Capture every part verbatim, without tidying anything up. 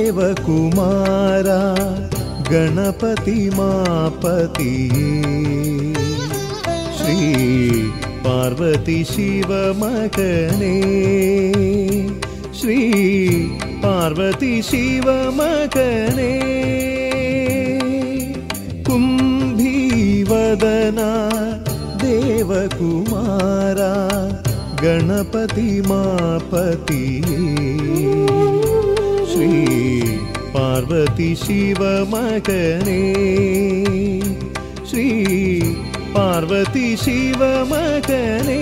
देवकुमारा गणपति मापतिये श्री पार्वती शिव मगने श्री पार्वती शिव मगने कुंभीवदना देवकुमारा गणपति मापतिये श्री पार्वती शिव मगने श्री पार्वती शिव मगने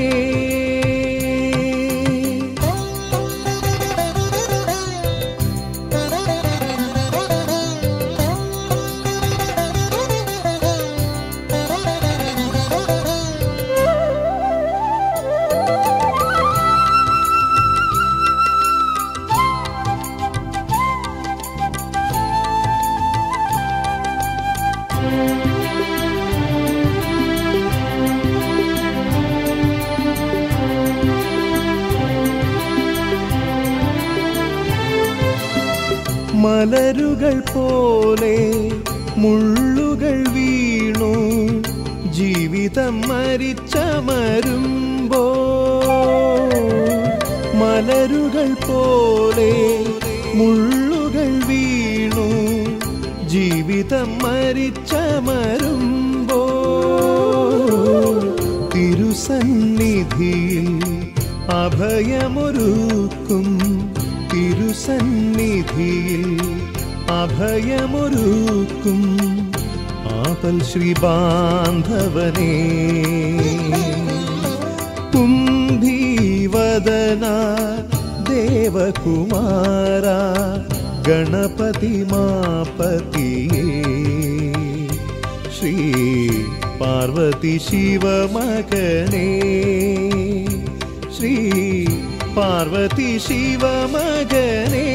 മലരുകൾ പോലെ മുള്ളുകൾ വീണു ജീവിതം മരിച്ചമരുമ്പോൾ മലരുകൾ പോലെ മുള്ളുകൾ വീണു ജീവിതം മരിച്ചമരുമ്പോൾ തിരുസന്നിധിയിൽ അഭയമൊരുക്കും തിരുസന്നിധിയിൽ അഭയമൊരുക്കും ആപൽ ശ്രീ ബാന്ധവനേ കുംഭീവദന ദേവകുമാര ഗണപതി മാപതിയേ ശ്രീ പാർവതി ശിവ മഗനേ ശ്രീ पार्वती शिव मगने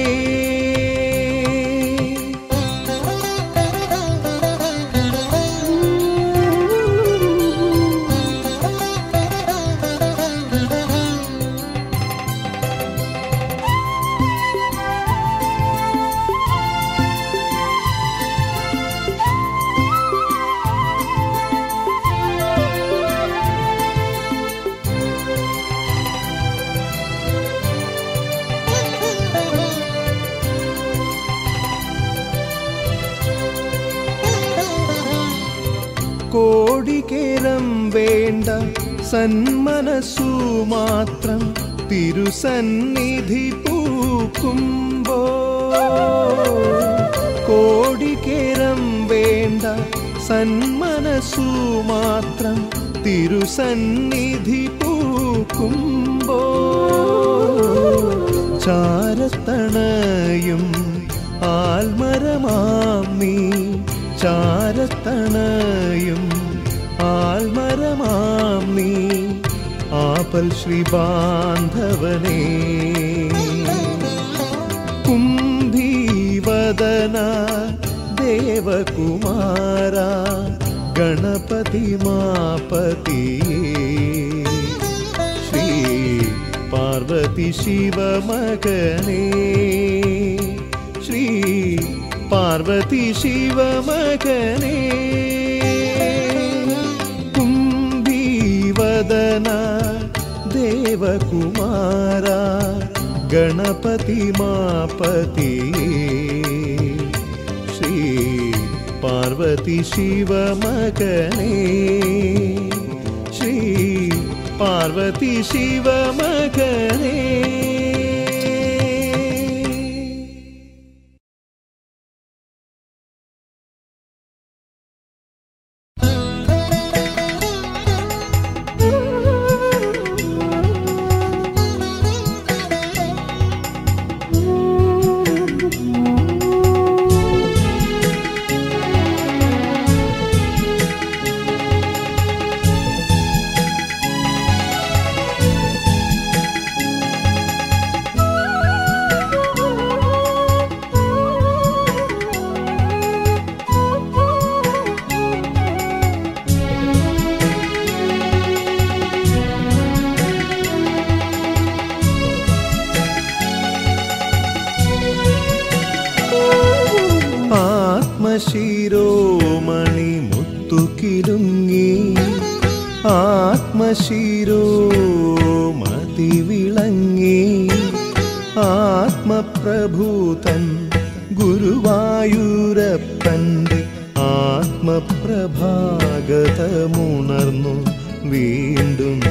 കോടികേരം വേണ്ട സന്മനസ്സു മാത്രം തിരുസന്നിധി പൂക്കുമ്പോൾ കോടികേരം വേണ്ട സന്മനസ്സു മാത്രം തിരുസന്നിധി പൂക്കുമ്പോൾ ചാരത്തണയും ആൽമരമാം നീ ചാരത്തണയും ആൽമരമാം നീ ആപൽ ശ്രീ ബാന്ധവനേ കുംഭീവദന ദേവകുമാര ഗണപതി മാപതിയേ ശ്രീ പാർവതി ശിവ മഗനേ ശ്രീ पार्वती शिव मगने कुंभीवदना देवकुमारा गणपति मापतिये श्री पार्वती शिव मगने श्री पार्वती शिव मगने ആത്മശിരോമണി മുത്തുകിലുങ്ങി ആത്മശിരോമതി വിളങ്ങി ആത്മപ്രഭൂതൻ ഗുരുവായൂരപ്പൻ്റെ ആത്മപ്രഭാഗതമുണർന്നു വീണ്ടും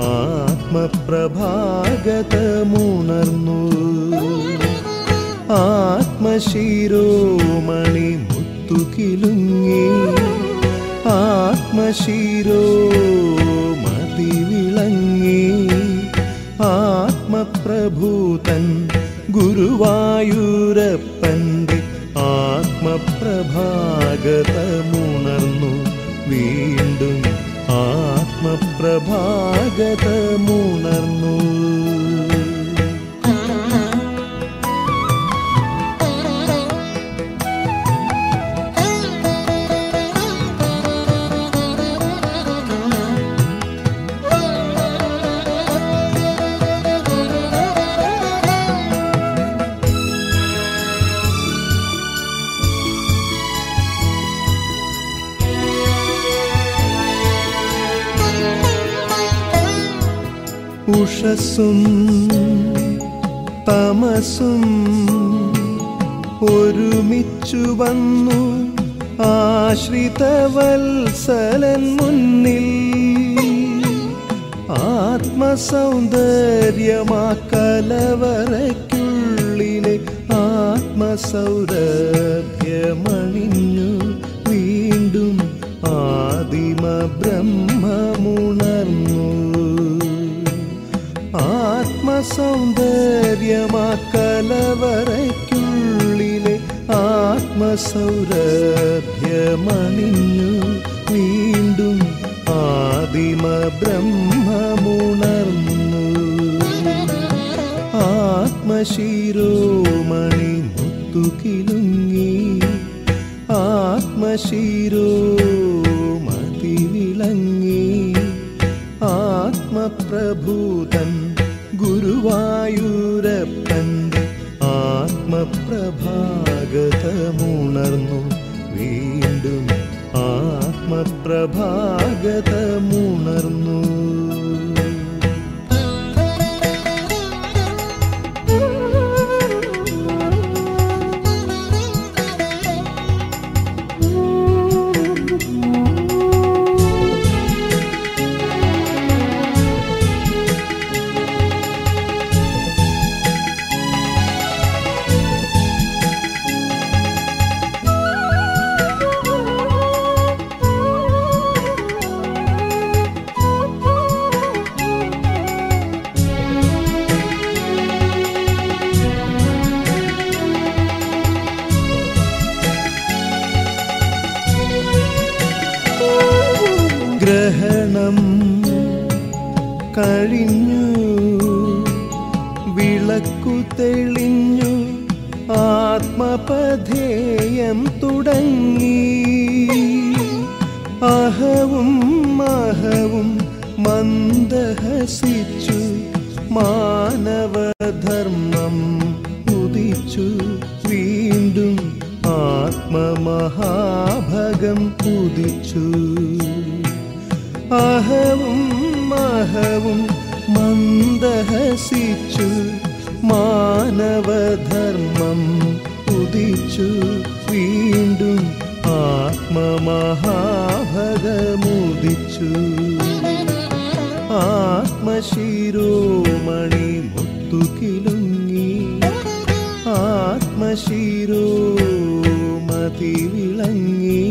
ആത്മപ്രഭാഗതമുണർന്നു ആത്മശിരോമണി മുത്തുകിലുങ്ങി ആത്മശിരോമതി വിളങ്ങി ആത്മപ്രഭൂതൻ ഗുരുവായൂരപ്പൻ്റെ ആത്മപ്രഭാഗതമുണർന്നു വീണ്ടും ആത്മപ്രഭാഗതമുണർന്നു ഉഷസ്സും തമസും ഒരുമിച്ചു വന്നു ആശ്രിതവത്സലൻ മുന്നിൽ ആത്മസൗന്ദര്യമാക്കലവറയ്ക്കുള്ളിലെ ആത്മസൗരഭ്യമണിഞ്ഞു വീണ്ടും ആദിമ ബ്രഹ്മമുണർന്നു ആത്മസൗന്ദര്യമാക്കലവറയ്ക്കുള്ളിലെ ആത്മസൗരഭ്യമണിഞ്ഞു വീണ്ടും ആദിമ ബ്രഹ്മമുണർന്നു ആത്മശിരോമണി മുത്തുകിലുങ്ങി ആത്മശിരോമതി വിളങ്ങി ആത്മപ്രഭൂതൻ ഗുരുവായൂരപ്പൻ്റെ ആത്മപ്രഭാഗതമുണർന്നു വീണ്ടും ആത്മപ്രഭാഗതമുണർന്നു ഗ്രഹണം കഴിഞ്ഞു വിളക്കു തെളിഞ്ഞു ആത്മപഥേയം തുടങ്ങി അഹവും മഹവും മന്ദഹസിച്ചു മാനവധർമ്മം ഉദിച്ചു വീണ്ടും ആത്മമഹാഭഗം ഉദിച്ചു അഹവും മഹവും മന്ദഹസിച്ചു മാനവധർമ്മം ഉദിച്ചു വീണ്ടും ആത്മമഹാഭഗമുദിച്ചു ആത്മശിരോമണി മുത്തുകിലുങ്ങി ആത്മശിരോമതി വിളങ്ങി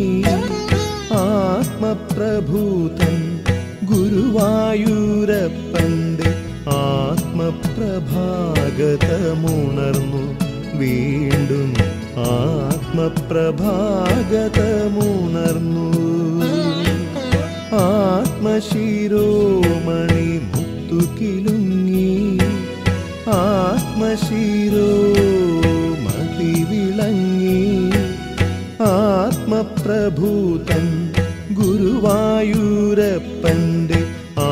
ആത്മപ്രഭൂതൻ ഗുരുവായൂരപ്പൻ്റെ ആത്മപ്രഭാഗതമുണർന്നു വീണ്ടും ആത്മപ്രഭാഗതമുണർന്നു ആത്മശിരോമണി മുത്തുകിലുങ്ങി ആത്മശിരോമതി വിളങ്ങി ആത്മപ്രഭൂതൻ ഗുരുവായൂരപ്പൻ്റെ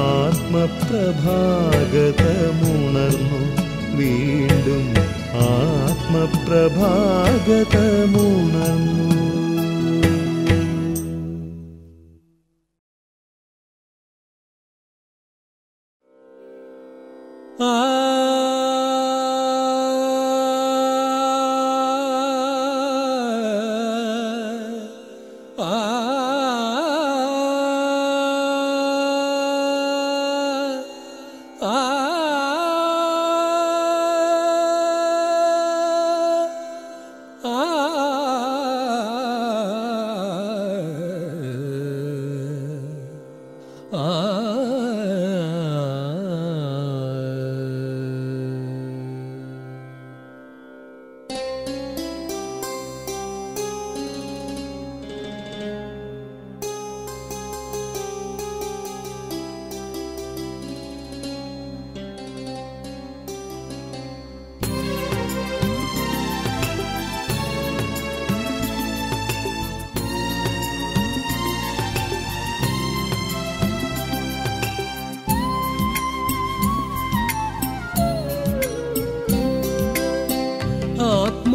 ആത്മപ്രഭാഗതമുണർന്നു വീണ്ടും ആത്മപ്രഭാഗതമുണർന്നു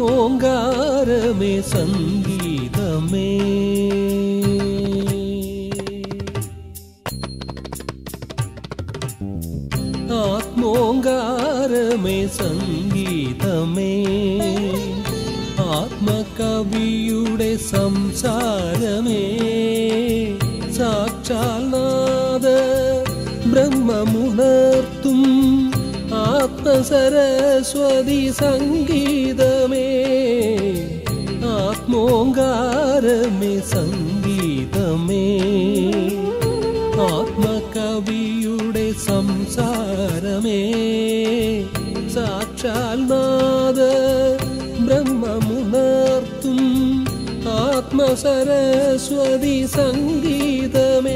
ആത്മോങ്കാരമേ സംഗീതമേ. ആത്മോങ്കാരമേ സംഗീതമേ. ആത്മകവിയുടെ സംസാരമേ. സാക്ഷാൽ നാദ ബ്രഹ്മമുണർത്തും ആത്മസരസ്വതി സംഗീതമേ. ആത്മോങ്കാരമേ സംഗീതമേ. ആത്മകവിയുടെ സംസാരമേ. സാക്ഷാൽ നാദ ബ്രഹ്മമുണർത്തും ആത്മസരസ്വതി സംഗീതമേ.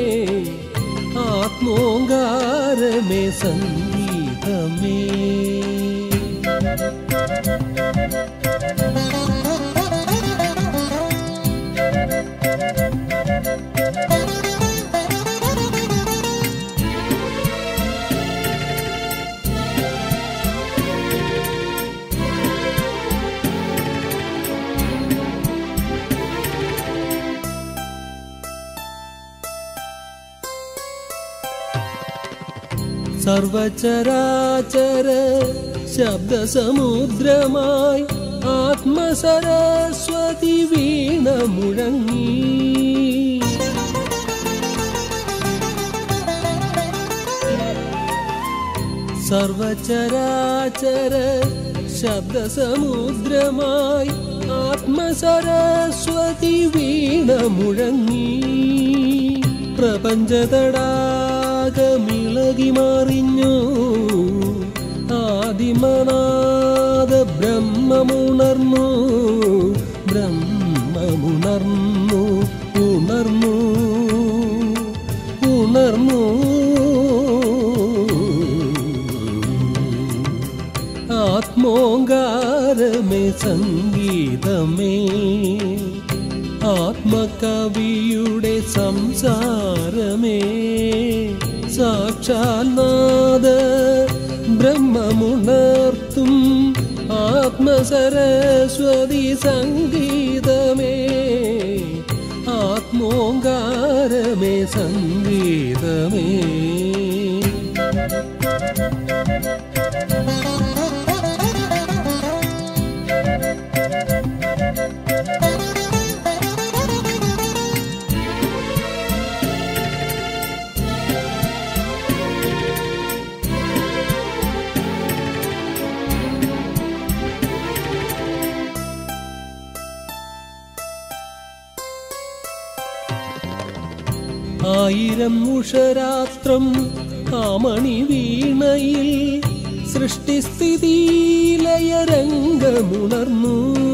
ആത്മോങ്കാരമേ സംഗീതമേ. സർവചരാചര ശബ്ദസമുദ്രമായി ആത്മസരസ്വതി വീണ മുഴങ്ങി. സർവചരാചര ശബ്ദസമുദ്രമായി ആത്മസരസ്വതി വീണ മുഴങ്ങി. പ്രപഞ്ചതടാകമിളകി മറിഞ്ഞു. ആദിമനാദ ബ്രഹ്മമുണർന്നു. ബ്രഹ്മമുണർന്നു ഉണർന്നു ഉണർന്നു. ആത്മോങ്കാരമേ സംഗീതമേ. ആത്മകവിയുടെ സംസാരമേ. സാക്ഷാൽ നാദ ബ്രഹ്മമുണർത്തും ആത്മസരസ്വതി സംഗീതമേ. ആത്മോങ്കാരമേ സംഗീതമേ. ആയിരം ഉഷരാത്രം ആമണി വീണയിൽ സൃഷ്ടിസ്ഥിതി ലയരംഗമുണർന്നു.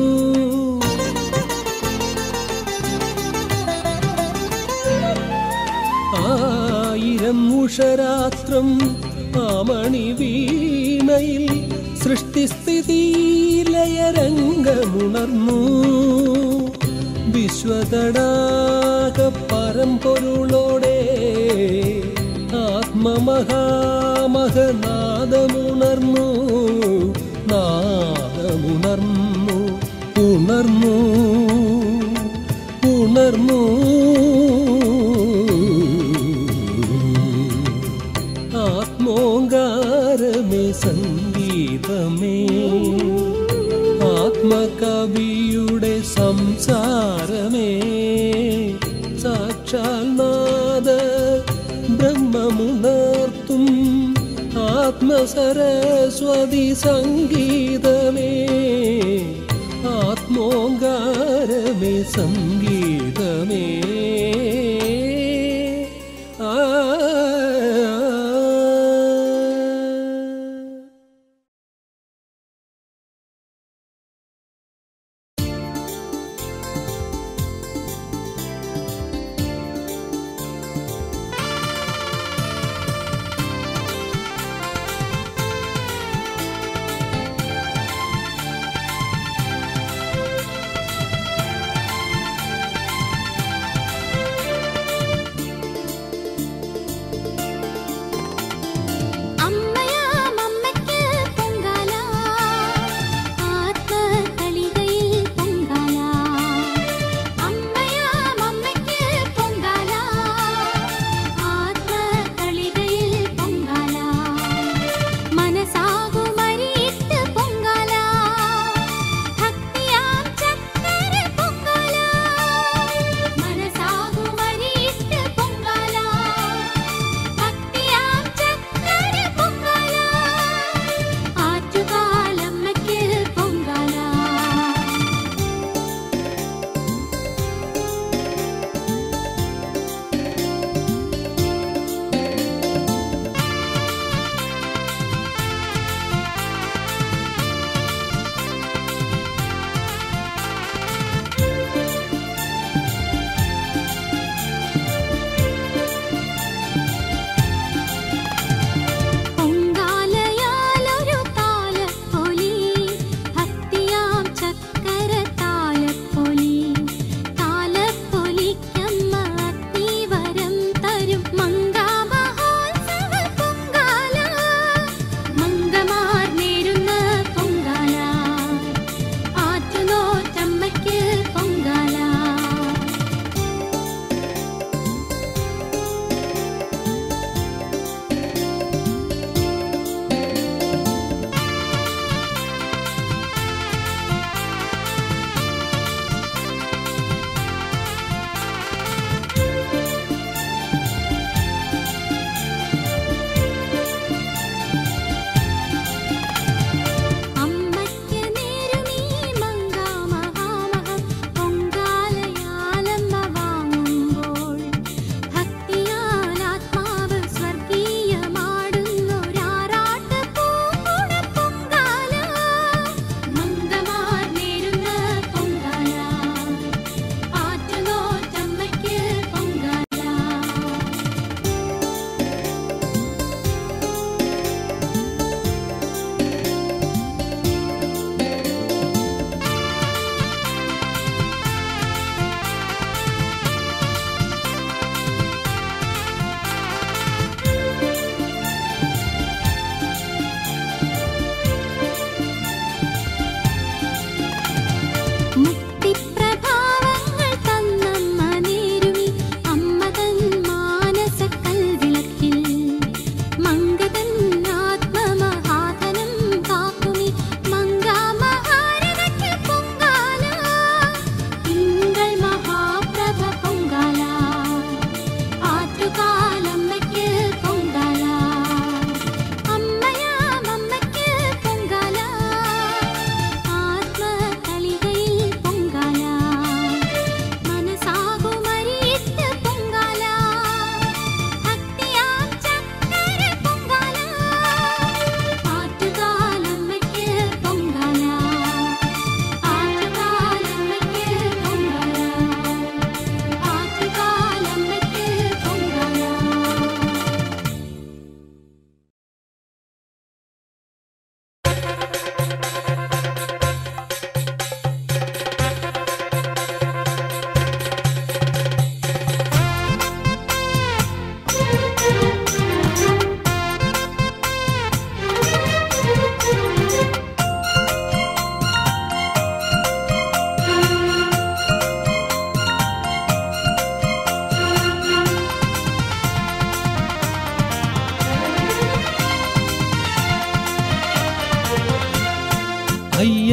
ആയിരം ഉഷരാത്രം ആമണി വീണയിൽ സൃഷ്ടിസ്ഥിതി ലയരംഗമുണർന്നു. വിശ്വതടാക പരമ്പൊരുളോടെ ആത്മമഹാമഹനാദമുണർന്നു. നാദമുണർന്നു ഉണർന്നു ഉണർന്നു. ആത്മോങ്കാരമേ സംഗീതമേ. ആത്മകവിയുടെ സംസാരമേ. സാക്ഷാൽ നാദ ബ്രഹ്മമുണർത്തും ആത്മസരസ്വതി സംഗീതമേ. ആത്മോങ്കാരമേ സംഗീതമേ. ആ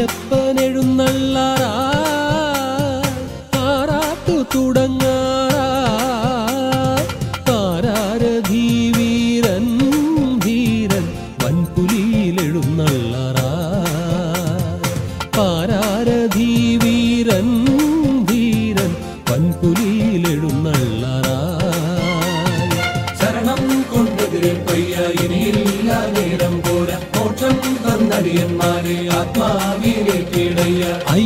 അയ്യപ്പനെഴുന്നള്ളാറായി ആറാട്ടു തുടങ്ങാറായി പാരാരഥി വീരൻ ധീരൻ വൻപുലിയിലെഴുന്നള്ളാറായി പാരാരഥി വീരൻ ധീരൻ വൻപുലിയിലെഴുന്നള്ളാറായി ശരണം കൊണ്ടെതിരേൽപ്പയ്യ ഇനിയില്ല നേരം പോരാ മോക്ഷം തന്നടിയന്മാരെ ആത്മാവിലേക്കിടയ്യ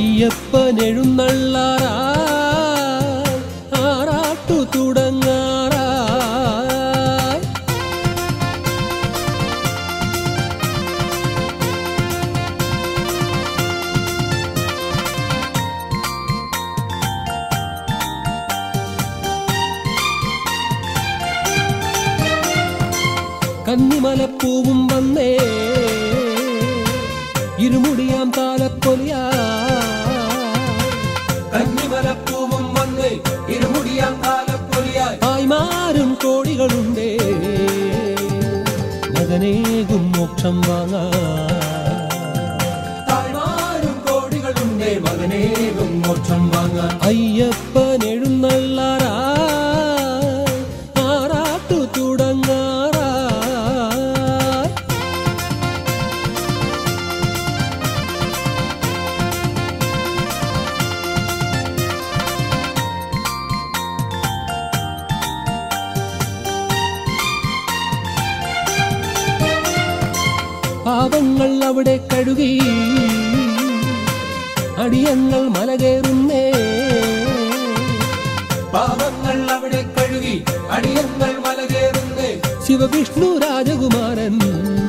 അയ്യപ്പനെഴുന്നള്ളാറായി ആറാട്ടു തുടങ്ങാറായി കന്നിമലപ്പൂവും വന്നേ ഇരുമുടിയാം താലപ്പൊലിയാ കന്നിമലപ്പൂവും വന്നേ ഇരുമുടിയാം താലപ്പൊലിയായി ആയിമാരും കോടികളുണ്ടേ മകനേകും മോക്ഷം വാങ്ങാ താഴ്മാരും കോടികളുണ്ടേ മകനേകും മോക്ഷം വാങ്ങാൻ അയ്യപ്പനെഴുന്നള്ളാറായി ആറാട്ടു തുടങ്ങാറായി പാപങ്ങൾ അവിടെ കഴുകി അടിയങ്ങൾ മലകേറുന്നേ പാപങ്ങൾ അവിടെ കഴുകി അടിയങ്ങൾ മലകേറുന്നേ ശിവവിഷ്ണു രാജകുമാരൻ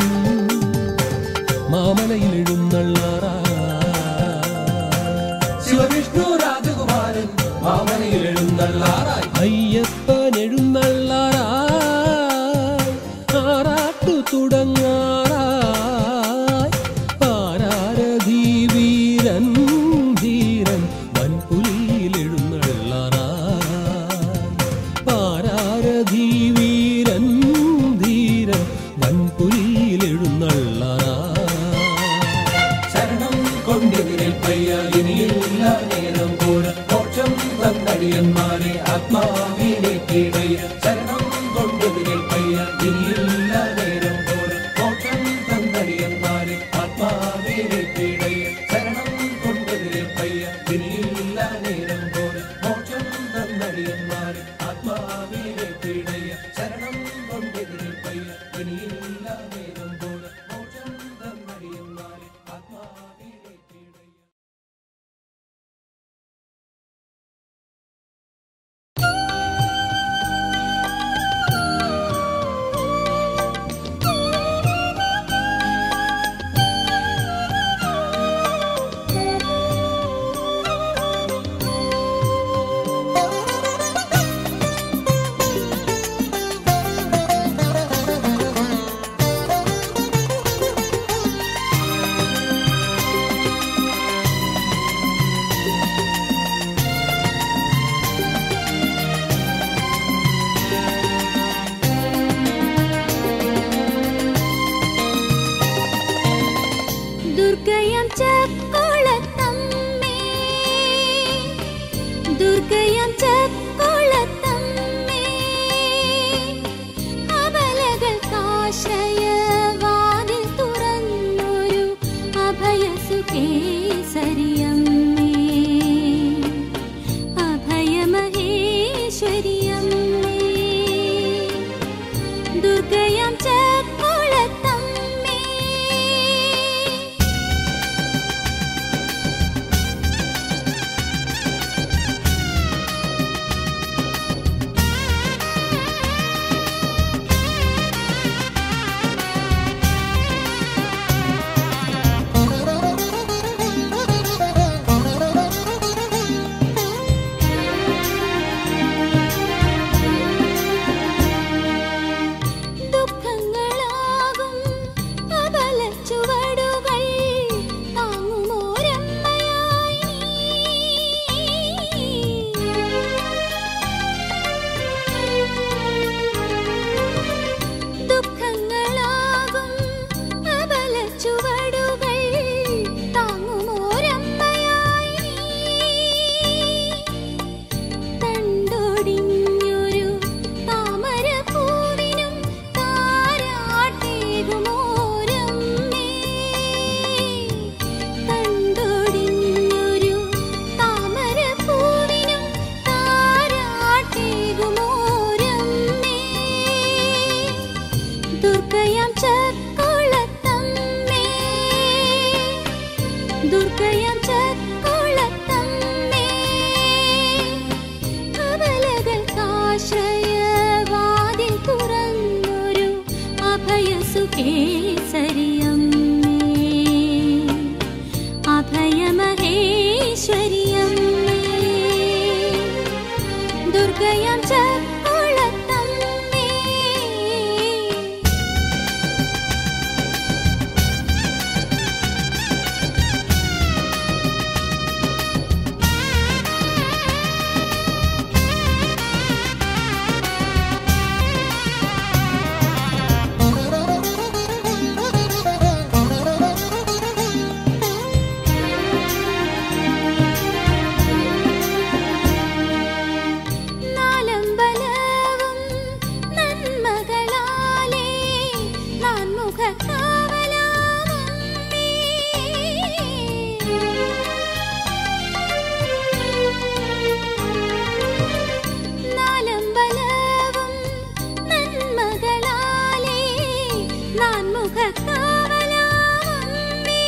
മാമലയിൽ എഴുന്നള്ളാറായി ശിവവിഷ്ണു രാജകുമാരൻ മാമലയിൽ എഴുന്നള്ളാറായി അയ്യപ്പനെഴുന്നള്ളാറായി ആറാട്ടു തുടങ്ങാറായി പാരാരഥി വീരൻ ധീരൻ വൻപുലിയിലെഴുന്നള്ളാറായി പാരാരഥി വീരൻ ധീരൻ വൻപുലിയിലെഴുന്നള്ളാറായി ശരണം കൊണ്ടെതിരേൽപ്പയ്യ ഇനിയില്ല നേരം പോരാ മോക്ഷം തന്നടിയന്മാരെ ആത്മാവിലേക്കിടയ്യ ശരണം കൊണ്ടെതിരേൽപ്പയ്യ ഇനിയില്ല നേരം പോരാ മോക്ഷം തന്നടിയന്മാരെ ആത്മാവിലേക്കിടയ്യ ശരണം കൊണ്ടെതിരേൽപ്പയ്യ ഇനിയില്ല നേരം പോരാ മോക്ഷം തന്നടിയന്മാരെ ആത്മാവിലേക്കിടയ്യ ശരണം കൊണ്ടെതിരേൽപ്പയ്യ ഇനിയില്ല നേരം പോരാ മോക്ഷം തന്നടിയന്മാരെ ആത്മാവിലേക്കിടയ്യ Thank you. ആശ്രയവാതിൽ തുറന്നൊരു അഭയസുഖേസരിയമ്മേ, അഭയമഹേശ്വരിയമ്മേ, ദുർഗയാം ചക്കുളത്തമ്മേ. നാലമ്പലവും നന്മകളാലേ നാൻമുഖക്കാവലാമമ്മേ, നാലമ്പലവും നന്മകളാലേ നാൻമുഖക്കാവലാമമ്മേ,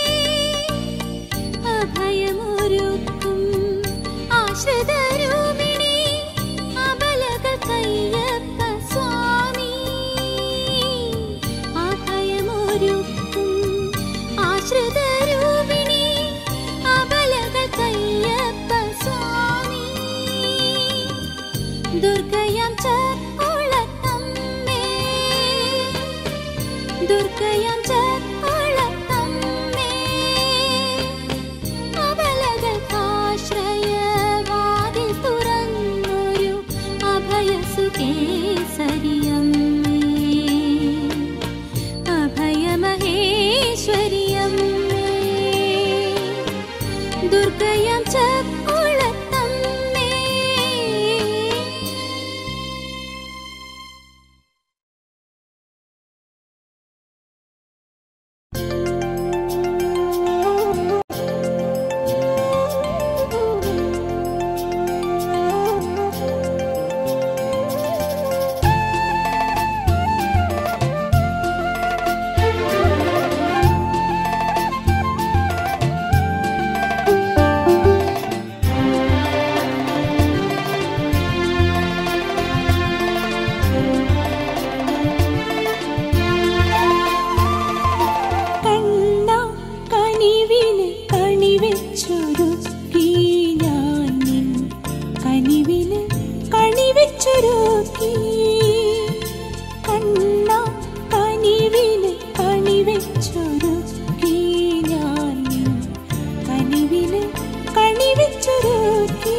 അഭയമൊരുക്കും ആശ്രിതരൂപിണി അബലകൾക്കയ്യപ്പ സ്വാമി, അഭയമൊരുക്കും ആശ്രിതരൂപിണി അബലകൾക്കയ്യപ്പ സ്വാമി, ദുർഗയാം ചക്കുളത്തമ്മേ, ദുർഗയാം ചക്കുളത്തമ്മേ, അബലകൾക്കാശ്രയവാതിൽ തുറന്നൊരു അഭയസുഖേസരിയമ്മേ, അഭയമഹേശ്വരിയമ്മേ, ദുർഗയാം ചക്കുളത്തമ്മേ. കണ്ണ കനിവിന് കണിവെച്ചൊരുക്കി ഞാൻ നിൻ കനിവിന് കണിവെച്ചൊരുക്കി, കണ്ണ കനിവിന് കണിവെച്ചൊരുക്കി ഞാൻ നിൻ കനിവിന് കണിവെച്ചൊരുക്കി,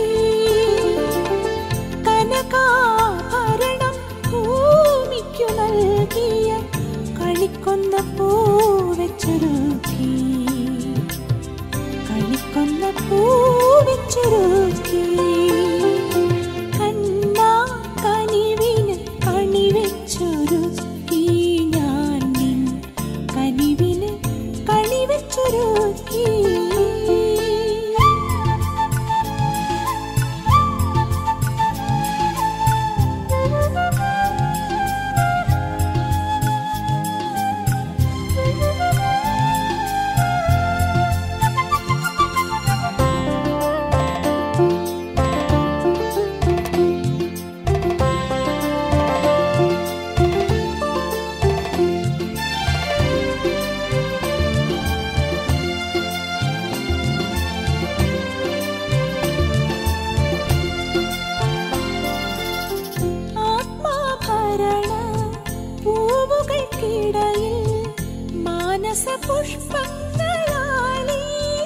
കനകാഭരണം ഭൂമിക്കു നൽകിയ കണിക്കൊന്ന പൂവെച്ചൊരുക്കി, കണിക്കൊന്ന പൂവെച്ചൊരുക്കി, കണ്ണാ കനിവിന് കണിവെച്ചൊരുക്കി ഞാൻ നിൻ കനിവിന് കണിവെച്ചൊരുക്കി. ആത്മാഭരണ പൂവുകൾക്കിടയിൽ മാനസപുഷ്പങ്ങളാലേ,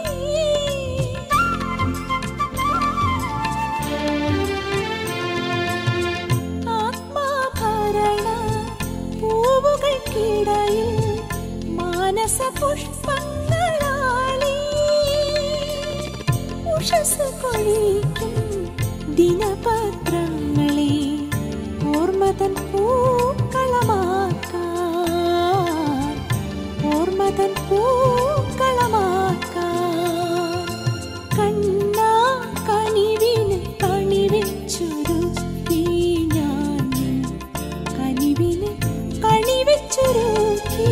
ആത്മാഭരണ പൂവുകൾക്കിടയിൽ മാനസപുഷ്പങ്ങളാലേ, ഉഷസ് കൊഴിക്കും ദിനപത്രങ്ങളെ ഓർമ്മതൻ പൂക്കളമാക്കാൻ, ഓർമ്മതൻ പൂക്കളമാക്കാൻ, കണ്ണാ കനിവിന് കണിവെച്ചൊരുക്കി ഞാൻ നിൻ കനിവിന് കണിവെച്ചൊരുക്കി.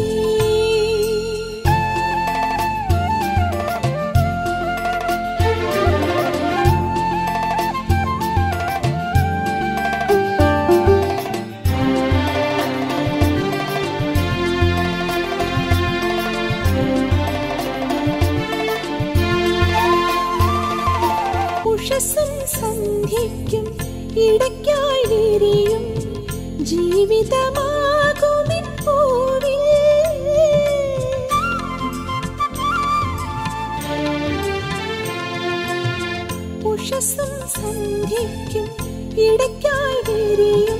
ജീവിതമാകുമിൻ പൂവിൽ ഉഷസ്സും സന്ധ്യയ്ക്കും ഇടയ്ക്കായി വിരിയും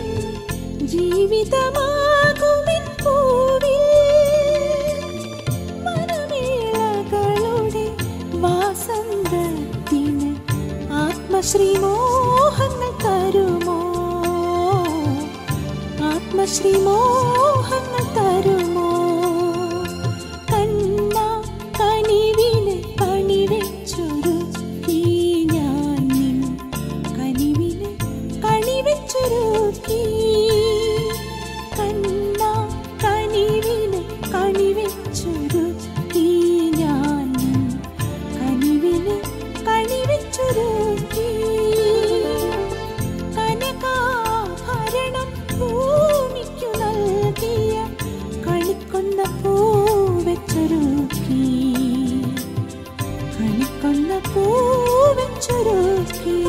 ജീവിതമാകുമിൻ പൂവിൽ മനമേളകളുടെ വാസന്തത്തിന് ആത്മശ്രീമോഹങ്ങൾ തരുമോ ആത്മശ്രീമോഹങ്ങൾ തരുമോ കണ്ണ കനിവിന് കണിവെച്ചൊരുക്കി ഞാൻ നിൻ കനിവിന് കണിവെച്ചൊരുക്കി കണ്ണ കനിവിന് കണിവെച്ചൊരുക്കി ഞാൻ നിൻ കനിവിന് കണിവെച്ചൊരുക്കി കനകാഭരണം ഭൂമിക്കു നൽകിയ കണിക്കൊന്ന പൂവെച്ചൊരുക്കി കണിക്കൊന്ന പൂവെച്ചൊരുക്കി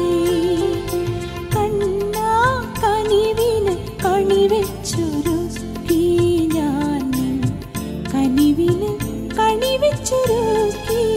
കണ്ണാ കനിവിന് കണിവെച്ചൊരുക്കി ഞാൻ നിൻ കനിവിന് കണിവെച്ചൊരുക്കി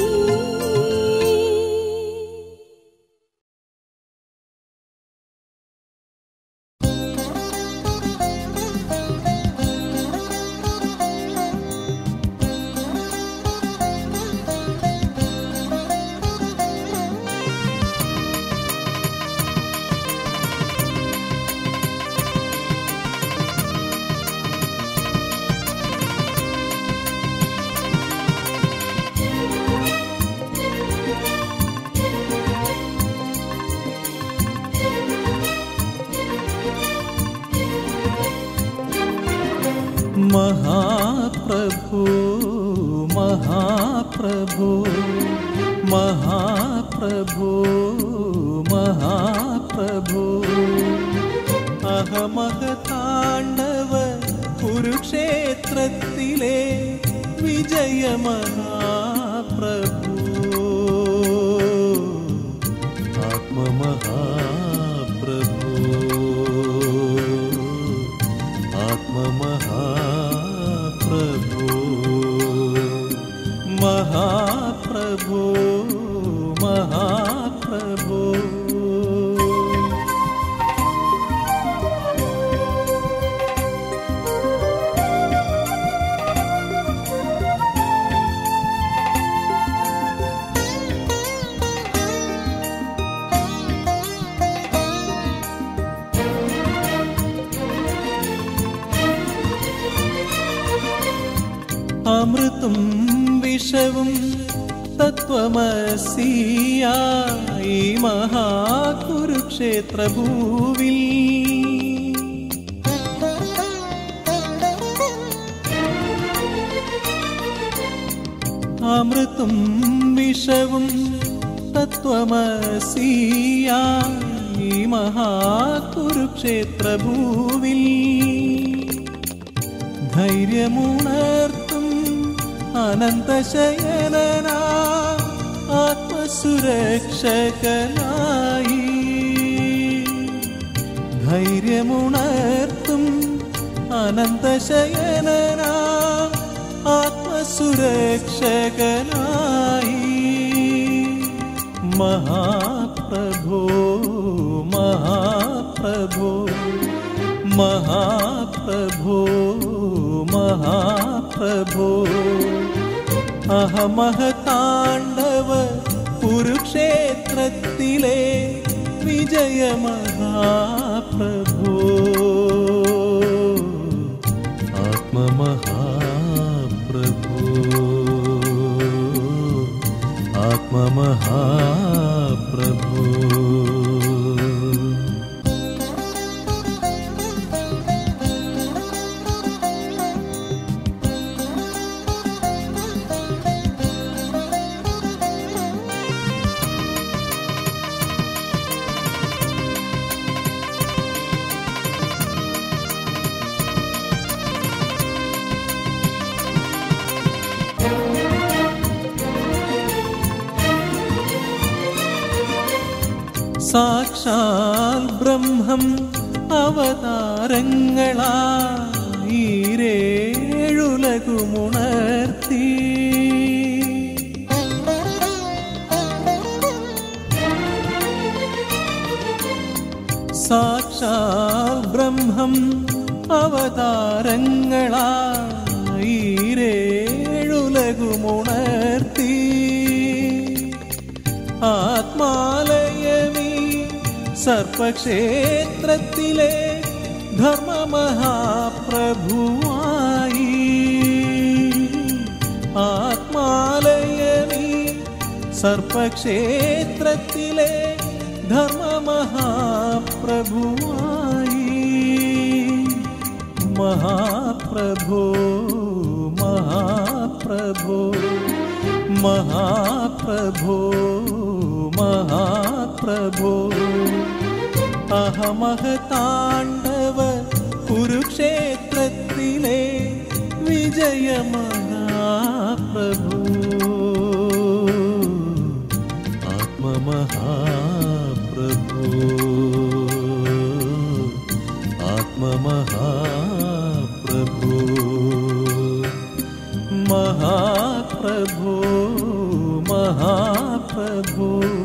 महाप्रभु महाप्रभु महाप्रभु महाप्रभु अहमह ताण्डव कुरुक्षेत्रत्तिले विजय महाप्रभु आत्ममहाप्रभु आत्ममहाप्रभु महाप्रभु महाप्रभु अमृतम विषवं तत्त्वमसीयाई महाकुरुक्षेत्र भूविल अमृतम विषवं तत्त्वमसीयाई महाकुरुक्षेत्र भूविल धैर्यमुणर्तुं अनन्तशयनना आत्मसुरक्षकनायि धैर्यमुणर्तुं अनन्तशयनना आत्मसुरक्षकनायि महाप्रभो महाप्रभो महाप्रभो महाप्रभो अहमह ताण्डव कुरुक्षेत्रत्तिले विजय महाप्रभो आत्ममहाप्रभो आत्ममहाप्रभो साक्षात् ब्रह्मं അവതാരങ്ങളായിരേഴുലകുമുണർത്തി സാക്ഷാൽ ബ്രഹ്മം അവതാരങ്ങളായിരേഴുലകുമുണർത്തി ആത്മാലയമീ സർപ്പക്ഷേത്രത്തിലെ ധർമ്മമഹാപ്രഭുവായി ആത്മാലയമീ സർപ്പക്ഷേത്രത്തിലെ ധർമ്മമഹാപ്രഭുവായി മഹാപ്രഭോ മഹാപ്രഭോ മഹാപ്രഭോ മഹാപ്രഭോ അഹമഹതാണ്ഡവ കുരുക്ഷേത്രത്തിലെ വിജയ മഹാപ്രഭു ആത്മമഹാപ്രഭു ആത്മമഹാപ്രഭു മഹാപ്രഭു മഹാപ്രഭു